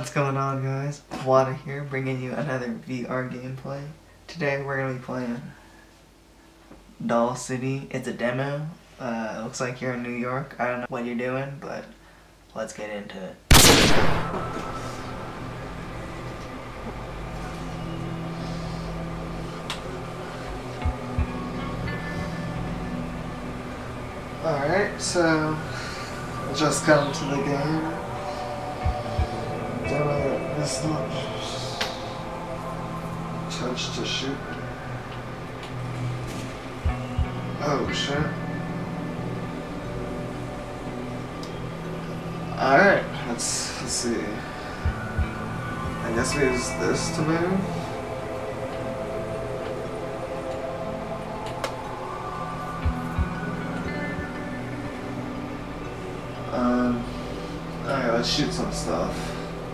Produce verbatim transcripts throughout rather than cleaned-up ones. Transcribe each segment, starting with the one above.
What's going on, guys? Wada here, bringing you another V R gameplay. Today we're going to be playing Doll City. It's a demo. Uh, it looks like you're in New York. I don't know what you're doing, but let's get into it. Alright, so just come to the game. Demo this not touch to shoot. Oh shit. Alright, let's let's see. I guess we use this to move. Um alright, let's shoot some stuff.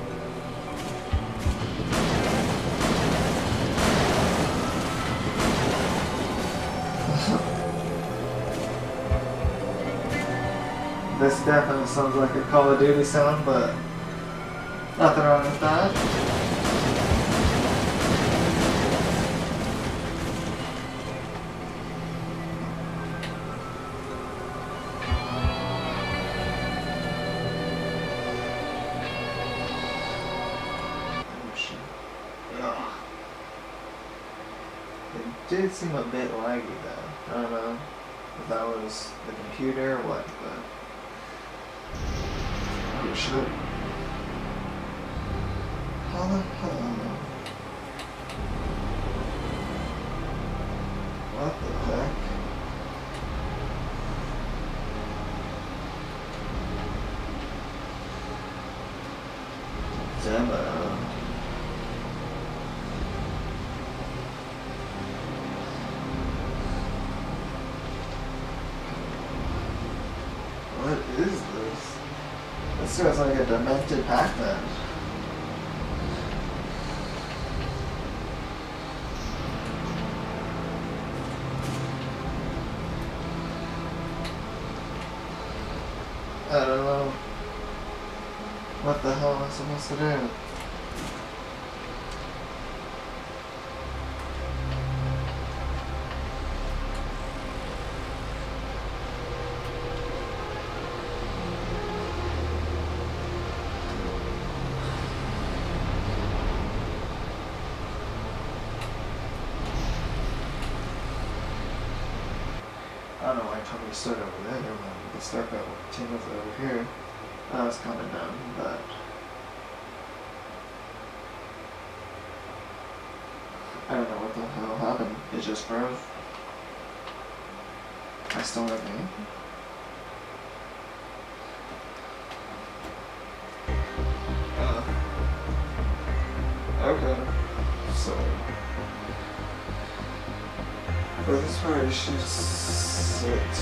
This definitely sounds like a Call of Duty sound, but nothing wrong with that. Oh shit. Ugh. It did seem a bit laggy though. I don't know if that was the computer or what, but oh shit. How the hell? What the heck? Demo. What is this? This feels like a demented Pac-Man. I don't know. What the hell am I supposed to do? I don't know why I told me to start over there. Never mind. The start button team was over here. That was kind of dumb, but I don't know what the hell happened. It just froze. I still have me. Uh, okay. So for this part, you should sit.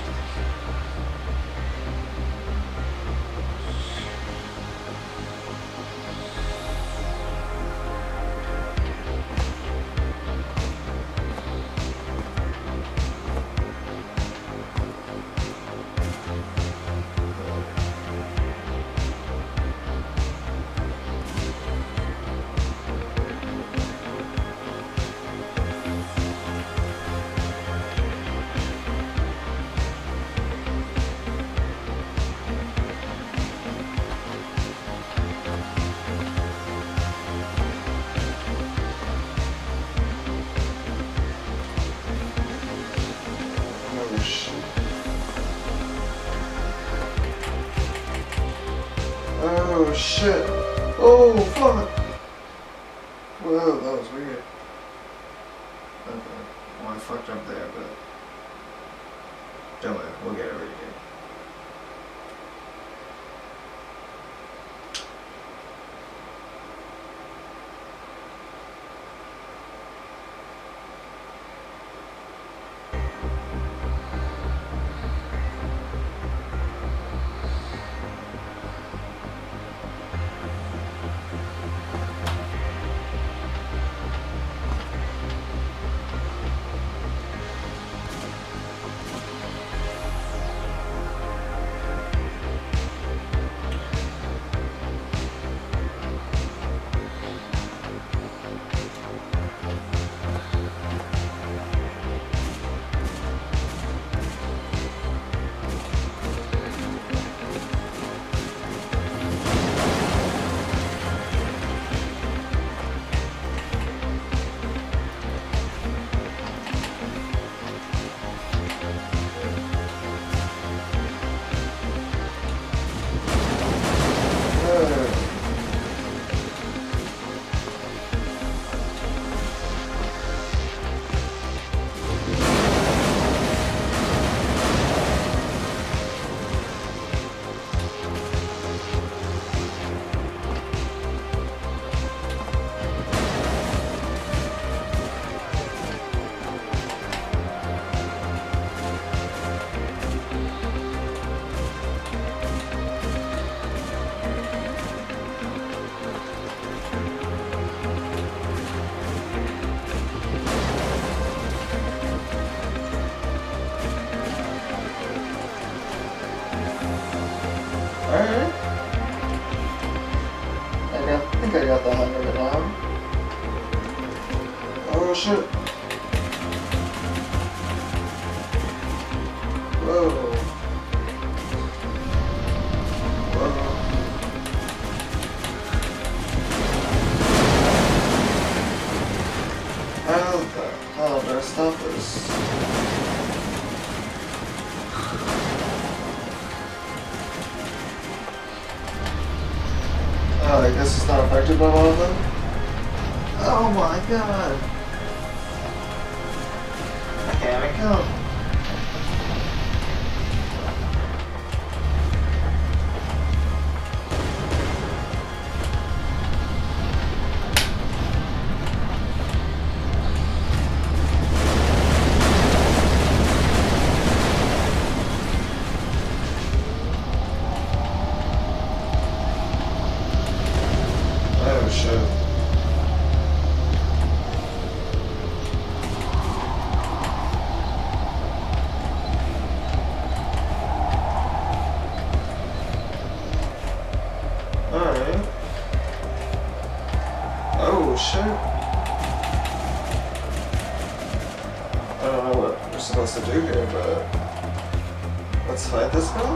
Oh shit. Oh fuck. Whoa, that was weird. Okay. Well, I fucked up there, but don't worry, we'll get it right again. shit. Whoa. Whoa. How the hell do I stop this? Oh, I guess it's not affected by all of them? Oh my god! Okay, I come. Oh shit. Alright. Oh shit. I don't know what we're supposed to do here, but let's fight this guy.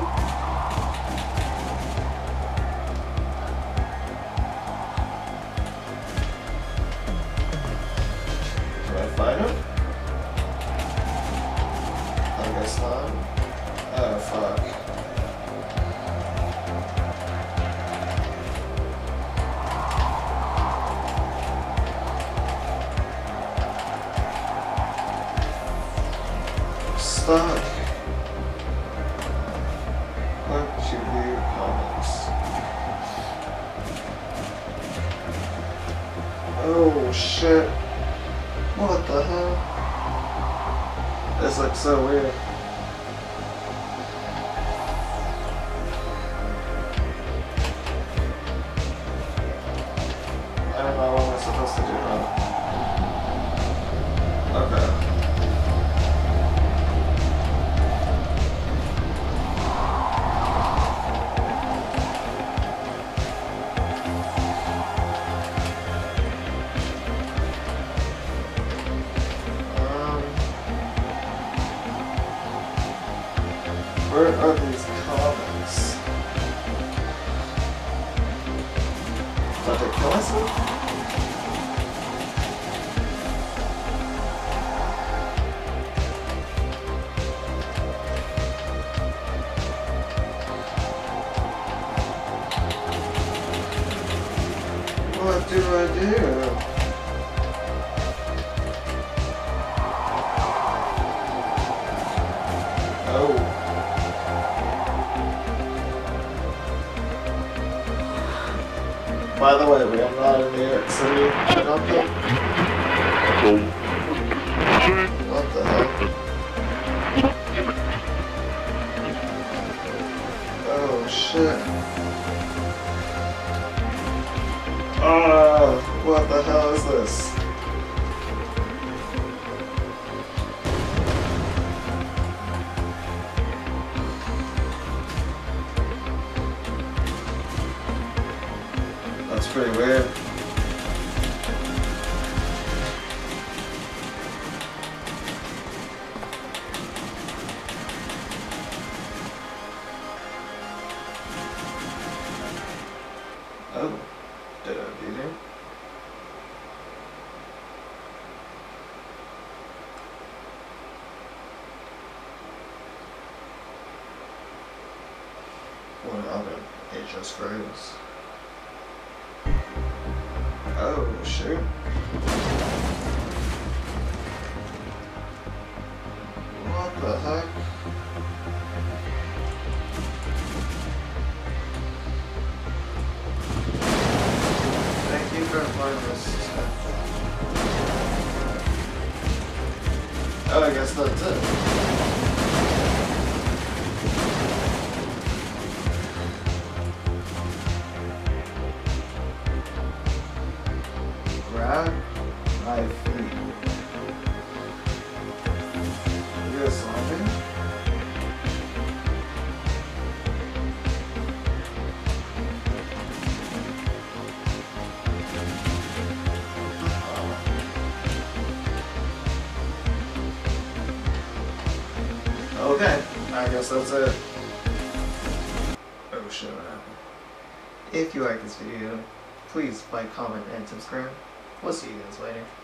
Can I fight him? I guess not. Oh fuck. Stuck. What to view comments? Oh shit. What the hell? This looks so weird. I don't know what we're supposed to do now. Okay. Where are these comments? Did I kill myself? What do I do? Oh. By the way, we are not in New York City. I don't think. What the hell? Oh shit. Ah, what the hell is this? That's pretty weird. Oh, did I beat him? What happened? It just froze. Oh, shoot. What the heck? Thank you for finding this. Oh, I guess that's it. Grab my feet. You guys saw me? Okay, I guess that's it. Oh shit, what happened? If you like this video, please like, comment, and subscribe. We'll see you guys later.